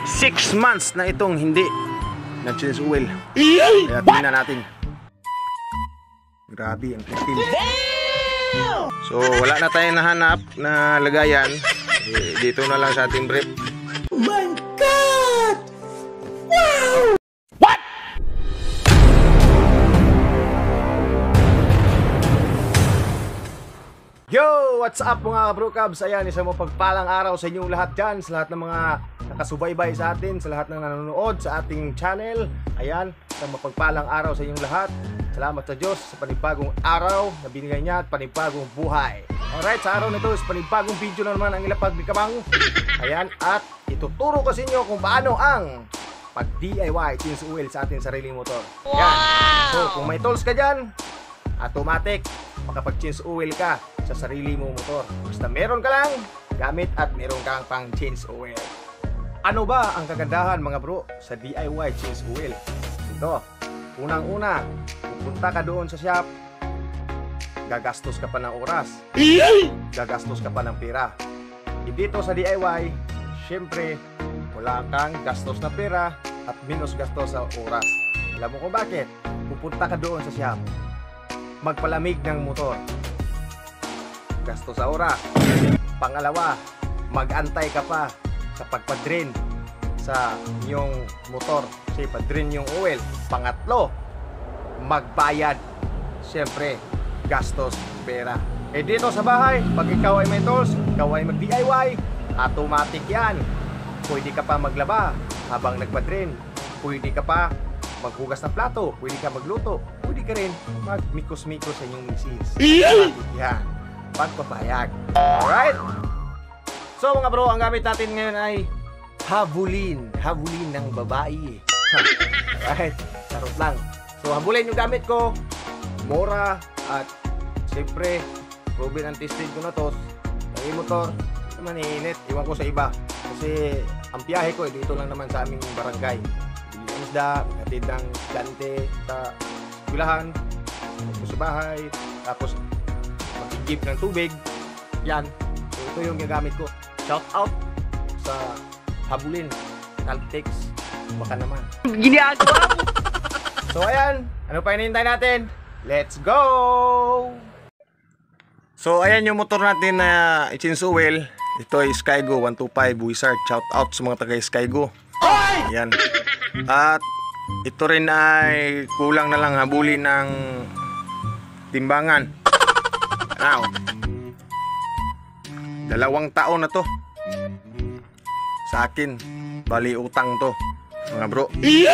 6 months na itong hindi nag-change oil. Kaya tingnan natin. Grabe ang itim. So wala na tayong nahanap na lagayan. Dito na lang sa ating brief. Oh my God! Wow! What? Yo! What's up mga kabrokabs? Ayan, isang mapagpalang araw sa inyong lahat dyan, sa lahat ng mga nakasubaybay sa atin, sa lahat ng nanonood sa ating channel. Ayan, isang mapagpalang araw sa inyong lahat. Salamat sa Diyos sa panibagong araw na binigay niya at panibagong buhay. Alright, sa araw nito is panibagong video na naman ang ilapag ni Kabang. Ayan, at ituturo ko sa inyo kung paano ang pag-DIY change oil sa ating sariling motor. Ayan, so kung may tools ka dyan, automatic makapag-change oil ka sa sarili mo motor. Basta meron ka lang gamit at meron kang pang change oil. Ano ba ang kagandahan mga bro sa DIY change oil? Ito, unang-una, pupunta ka doon sa shop, gagastos ka pa ng oras, gagastos ka pa ng pera. Dito sa DIY, syempre wala kang gastos na pera at minus gastos sa oras. Alam mo kung bakit? Pupunta ka doon sa shop, magpalamig ng motor, gasto sa oras. Pangalawa, mag-antay ka pa sa pagpa-drain sa inyong motor kasi pa-drain yung oil. Pangatlo, magbayad, siyempre gastos pera. Dito sa bahay, pag ikaw ay may tools, ikaw ay mag-DIY, automatic yan. Pwede ka pa maglaba habang nagpa-drain, pwede ka pa maghugas ng plato, pwede ka magluto, pwede ka rin magmikos-mikos sa inyong misis. Yan, pagpapayag. Alright? So mga bro, ang gamit natin ngayon ay habulin ng babae. Alright, charot lang. So habulin yung gamit ko, mura, at siyempre proven and tested ko na to. Ang motor, naman iinit, iwan ko sa iba. Kasi ang biyahe ko dito lang naman sa aming barangay. Isda, hatid ng estudyante sa eskwelahan, sa bahay, tapos mag-jeep ng tubig. Yan, so ito yung gagamit ko. Shout out sa habulin, Caltex, baka naman ginagawa mo. So ayan, ano pa hinihintay natin? Let's go! So ayan yung motor natin na i-change oil. Ito ay Skygo 125 Wizard. Shout out sa mga taga Skygo. Ayan. At ito rin ay kulang na lang habulin ng timbangan. Now, 2 taon na to sa akin. Bali utang to mga bro.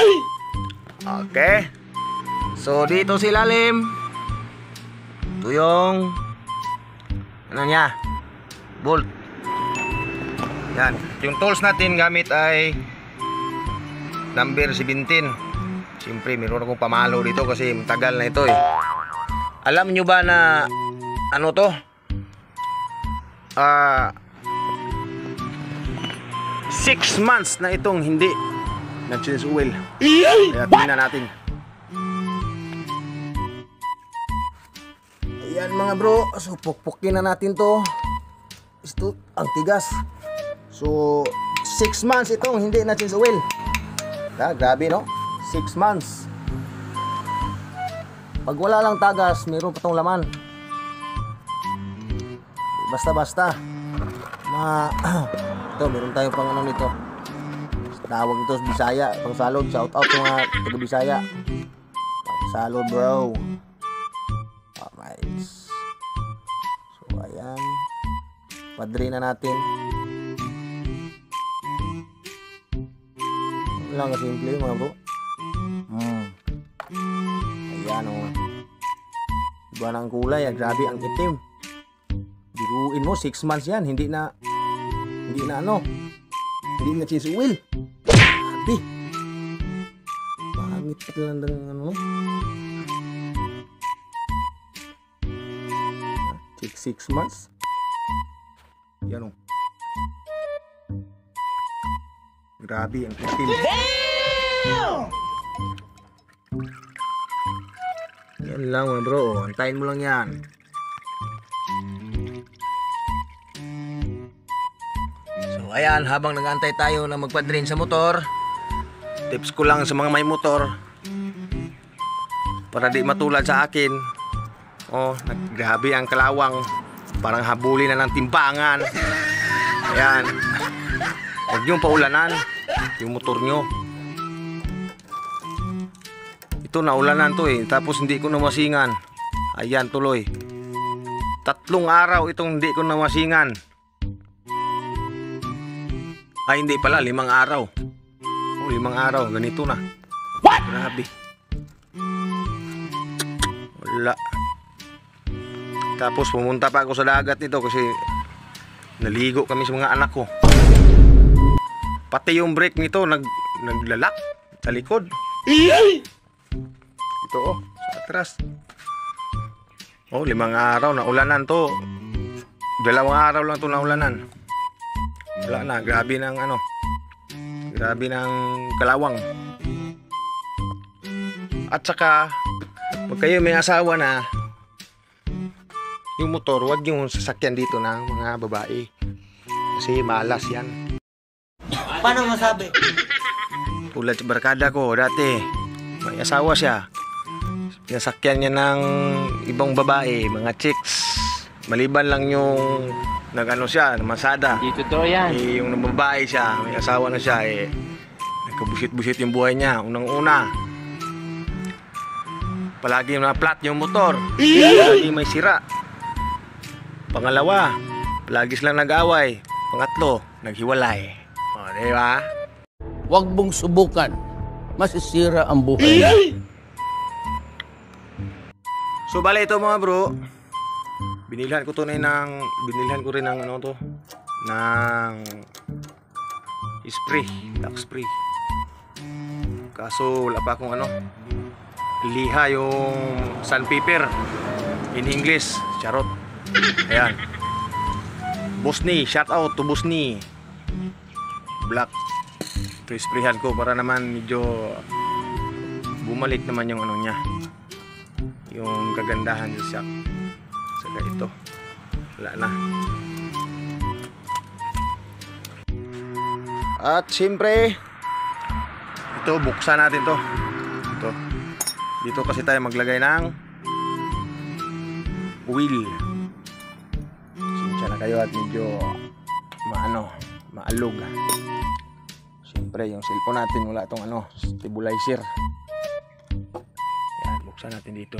Okay. So dito sa ilalim, ito yung ano niya, bolt. Yan. Yung tools natin gamit ay number 17. Siyempre meron akong pamalo dito kasi matagal na ito eh. Alam nyo ba na ano to? 6 months na itong hindi nag-change oil. Kaya tingnan natin. Ayan mga bro, so pukpukin na natin to. Ito ang tigas. So 6 months itong hindi nag-change oil. Grabe no? 6 months. Pag wala lang tagas, mayroon pa tong laman. Basta-basta. Ito, meron tayong pang ano nito. Tawag ito Bisaya, pang salod. Shout out sa mga taga Bisaya. Pang salod bro. Alright. So ayan. Padre na natin. Lang simple mga bro. Ayan o. Iba ng kulay. Grabe ang itim. Biruin mo 6 months yan. Hindi na ano. Hindi na change oil. Grabe. Pangit pa lang ng ano. 6 months. Yan o. Grabe ang itim. Yan lang mga bro. Antayin mo lang yan. So So ayan, habang nag-antay tayo na magpa-drain sa motor, tips ko lang sa mga may motor para di matulad sa akin. Oh, naggrabe ang kalawang, parang habulin na ng timbangan. Ayan, huwag niyong paulanan yung motor nyo. Ito naulanan to eh, tapos hindi ko namasingan. Ayan tuloy, 3 araw itong hindi ko namasingan. Ay hindi pala, 5 araw. Oh, 5 araw, ganito na. What? Grabe. Wala. Tapos pumunta pa ako sa dagat nito kasi naligo kami sa mga anak ko. Pati yung brake nito naglalak sa likod. Ito oh, sa atras. Oh, 5 araw na ulanan to. 2 araw lang to na ulanan. Wala na, grabe ng ano. Grabe ng kalawang. At saka pag kayo may asawa na, yung motor, wag yung sasakyan dito ng mga babae. Kasi malas yan. Paano masabi? Tulad sa barkada ko dati, may asawa siya. Pinasakyan niya ng ibang babae, mga chicks. Maliban lang yung nag-ano siya, masada. Dito to yan. Eh, yung babae siya, may asawa na siya, eh, nagkabusit-busit yung buhay niya. Unang-una, palagi na flat yung motor. Palagi may sira. Pangalawa, palagi silang nag-away. Pangatlo, naghiwalay. O, diba? Huwag mong subukan. Masisira ang buhay. So bale ito mga bro, binilhan ko rin ng ano to, ng spray, duck spray. Kaso wala pa akong ano, liha yung sandpaper in English, charot. Ayan, Bosni, shout out to Bosni Black. Ito isprayhan ko para naman medyo bumalik naman yung ano niya, yung kagandahan sa shock. Saka ito, wala na. At siyempre, ito buksan natin to. Ito, dito kasi tayo maglagay ng wheel. Sinsya na kayo at medyo maalog. Siyempre yung cellphone natin wala itong ano, stabilizer. Yan, buksan natin dito.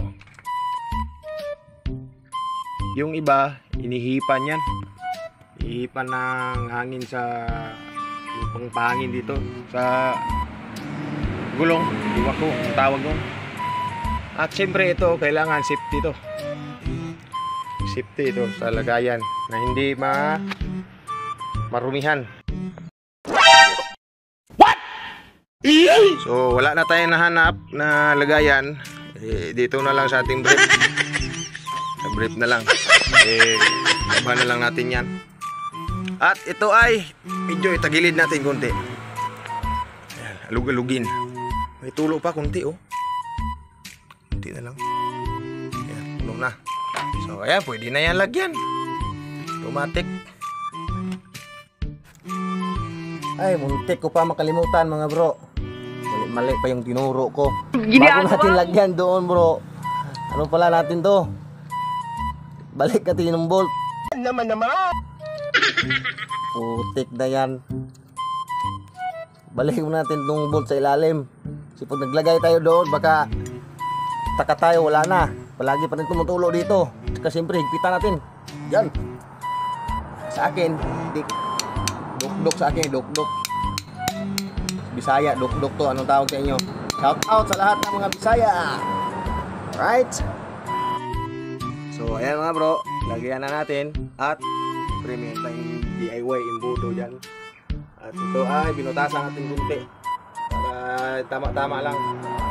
Yung iba, inihipan yan. Ihipan ng hangin sa yung pangpahangin dito sa gulong. Iwa ko, ang tawag doon. At siyempre ito, kailangan safety ito. Safety ito sa lagayan na hindi marumihan. What? So, wala na tayong nahanap na lagayan. Dito na lang sa ating brief. Brief na lang. Laban na lang natin yan. At ito ay medyo itagilid natin konti. Ayan, alug-alugin. May tulo pa konti oh. Konti na lang. Ayan, tulo na. So ayan, pwede na yan lagyan. Automatic. Ay, muntik ko pa makalimutan mga bro. Mali pa yung tinuro ko. Bago natin lagyan doon bro. Ano pala natin to? Balik natin yung bolt. Naman. Putik na yan. Balik natin itong bolt sa ilalim. Kasi pag naglagay tayo doon, baka taka tayo, wala na. Palagi pa rin tumutulo dito. Kasi siyempre, higpitan natin. Yan. Sa akin, duk-duk sa akin, duk-duk. Bisaya, duk-duk to. Anong tawag sa inyo? Shout out sa lahat ng mga Bisaya. Alright? So ayan mga bro, lagyan na natin at premium tayong DIY imbudo dyan. At ito ay binutasan natin kunti para tama-tama lang.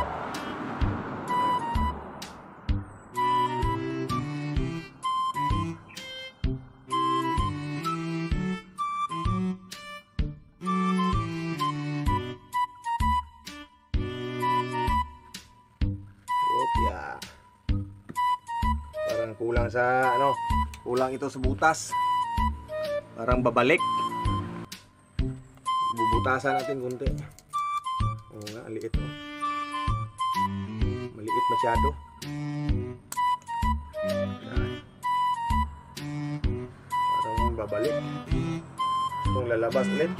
Opya. Parang kulang sa ano, kulang ito sa butas. Parang babalik. Bukasan natin kunti. Oo nga, ang liit oh. Maliit masyado. Yan. Parang babalik. Itong lalabas ulit.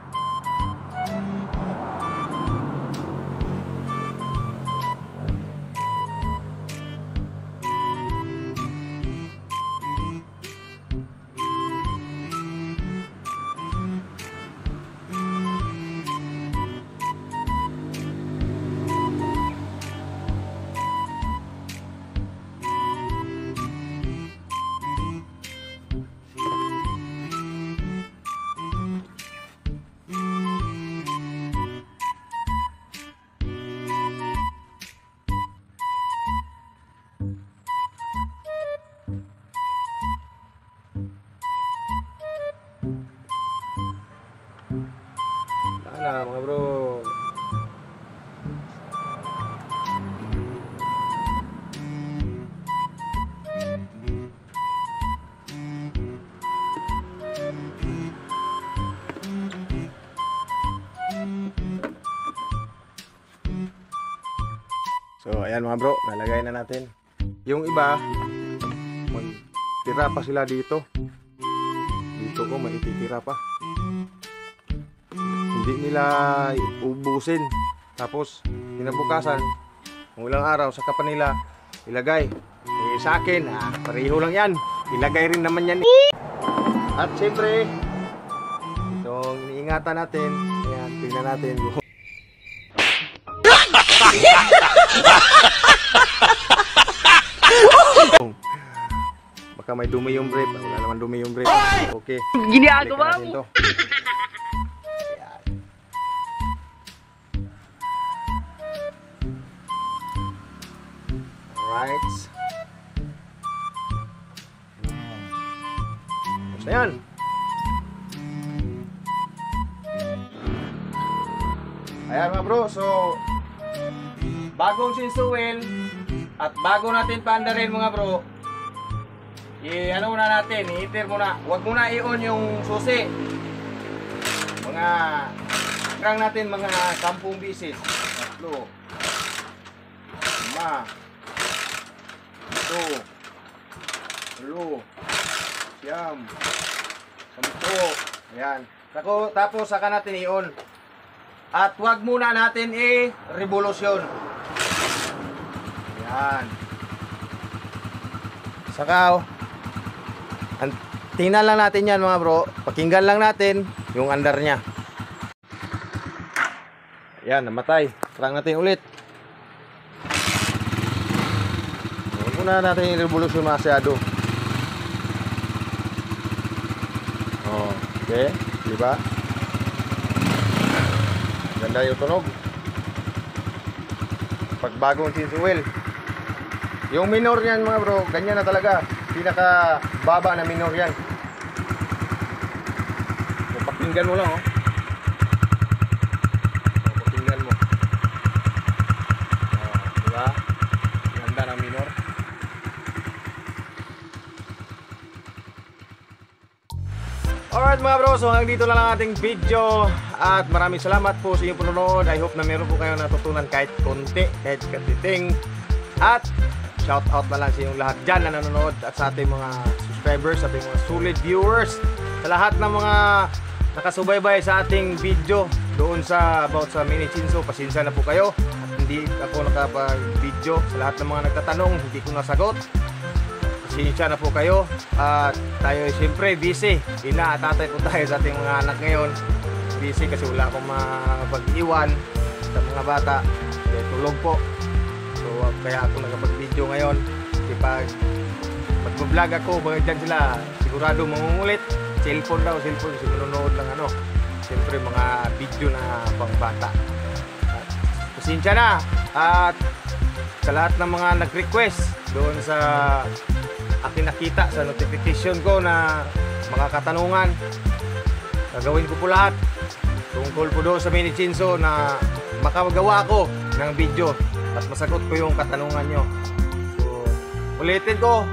Sana mga bro. So ayan mga bro, nalagay na natin. Yung iba, may tira pa sila dito. Dito ko may ititira pa. Hindi nila ubusin. Tapos kinabukasan, kung ilang araw saka pa nila ilagay. Eh sa akin, pareho lang yan. Ilagay rin naman yan. At siyempre, itong iniingatan natin. Ayan, tingnan natin. Baka may dumi yung brief. Wala naman dumi yung brief. Okay. Ginagawa mo. Alright. Basta yan. Ayan mga bro, so bagong sinsuwel at bago natin paandarin mga bro, ano muna natin, i-heater muna. Huwag muna i-on yung susi. Mga crank natin mga 10 bisis. 3 5 2 Siyam 10. Ayan. Tapos saka natin i-on. At wag muna natin i-revolusyon. Ayan. Saka tingnan lang natin yan mga bro. Pakinggan lang natin yung andar nya. Ayan, namatay. Try natin ulit. Huwag muna natin i-revolusyon masyado. Okay, di ba? Ganda yung tunog. Pagbagong sinsuel. Yung minor yan mga bro, ganyan na talaga. Pinaka baba na minor yan. So, pakinggan mo lang oh. So, pakinggan mo. Di ba? Ganda ng minor. Alright mga bro, so hanggang dito na lang ating video. At maraming salamat po sa inyong panonood. I hope na meron po kayo natutunan kahit konti, kahit katiting. At shout out na lang sa inyong lahat dyan na nanonood. At sa ating mga subscribers, sa ating mga solid viewers, sa lahat ng mga nakasubaybay sa ating video doon sa about sa Mini Chinso, pasensya na po kayo. At hindi ako nakapag-video. Sa lahat ng mga nagtatanong, hindi ko nasagot. Pasensya na po kayo. At tayo siyempre busy. Ina at tatay po tayo sa ating mga anak ngayon. Busy kasi wala akong mapag-iwan sa mga bata. Kaya tulog po. So kaya ako nagpag-video ngayon. Kasi pag mag-vlog ako, mga dyan sila sigurado mangungulit. Cellphone daw, cellphone. Kasi manonood ng ano. Siyempre mga video na pang bata. At pasensya na. At sa lahat ng mga nag-request doon sa akin nakita sa notification ko na mga katanungan, gagawin ko po lahat tungkol po doon sa Mini Chinso na makagawa ko ng video at masagot ko yung katanungan nyo. So ulitin ko,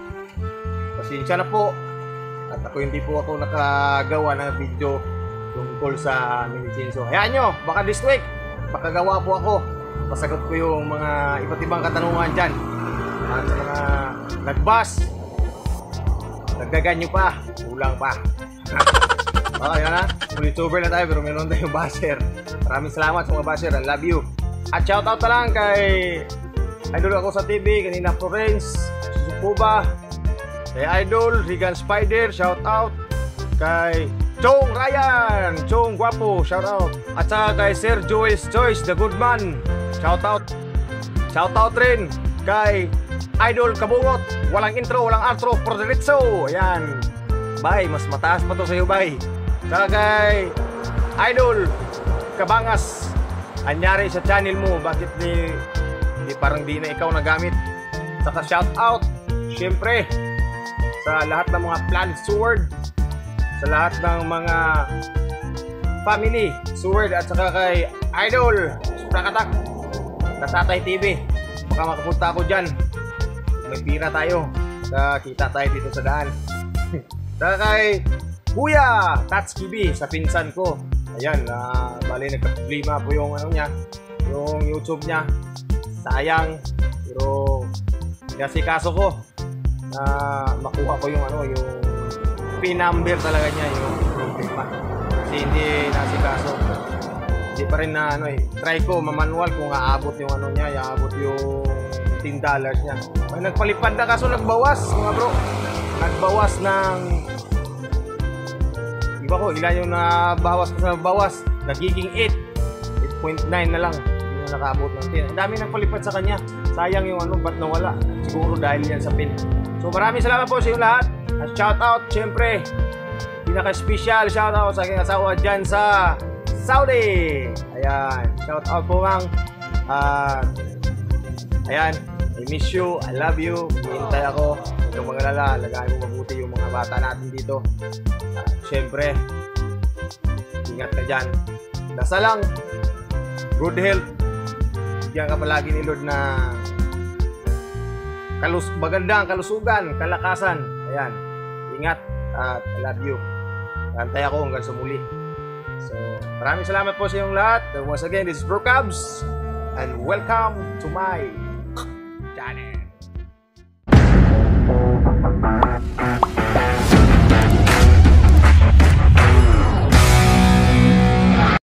pasensya na po at ako hindi po ako nakagawa ng video tungkol sa mini chinso. Hayaan nyo, baka this week, makagawa po ako. Masagot ko yung mga iba't ibang katanungan dyan. At sa mga nag-bus, dagdagan nyo pa, kulang pa. Okay na, YouTuber na tayo pero meron tayong basher. Maraming salamat sa mga basher, I love you. At shoutout na lang kay Idol Ako sa TV, kanina Florence, Susukuba, kay Idol, Regan Spider, shoutout. Kay Chong Ryan, Chong Guapo, shoutout. At saka kay Sir Joel's Choice, The Good Man, shoutout. Shoutout rin kay Idol Kabungot, walang intro, walang outro, for diretso. Ayan, bye, mas mataas pa to sa'yo, bye. Saka kay Idol Kabangas, anyari sa channel mo, bakit di parang di na ikaw nagamit. Saka shoutout syempre sa lahat ng mga Planet Sword, sa lahat ng mga family Sword, at saka kay Idol Suprakatak na Tatay TV. Baka makapunta ako dyan, may pira tayo, kita tayo dito sa daan. Saka kay Kuya Tatsuki B, sa pinsan ko. Ayan, bali nagka-problema po yung ano niya, yung YouTube niya. Sayang, pero nasikaso ko na makuha ko yung ano, yung pin number talaga niya, yung problema. Kasi hindi nasikaso. Hindi pa rin na ano try ko mamanual kung aabot yung ano niya, aabot yung $10 niya. May nagpalipad na kaso nagbawas, mga bro. Nagbawas ng iba ko, ilan yung nabawas ko sa bawas, nagiging 8.9 na lang, hindi na nakaabot ng 10. Ang dami nang palipad sa kanya, sayang yung ano, ba't nawala? Siguro dahil yan sa pin. So maraming salamat po sa inyo lahat, at shout out syempre, pinaka-special shout out sa aking asawa dyan sa Saudi. Ayan, shout out po lang. Ayan, I miss you, I love you, hihintay ako. Huwag kang magalala, lagayin mo mabuti yung mga bata natin dito. Siyempre, ingat ka dyan. Dasal lang, good health. Bigyan ka palagi ni Lord na magandang kalusugan, kalakasan. Ayan, ingat at I love you. Kantay ako hanggang sa muli. So, maraming salamat po sa inyong lahat. And once again, this is Bro Cubs, and welcome to my channel.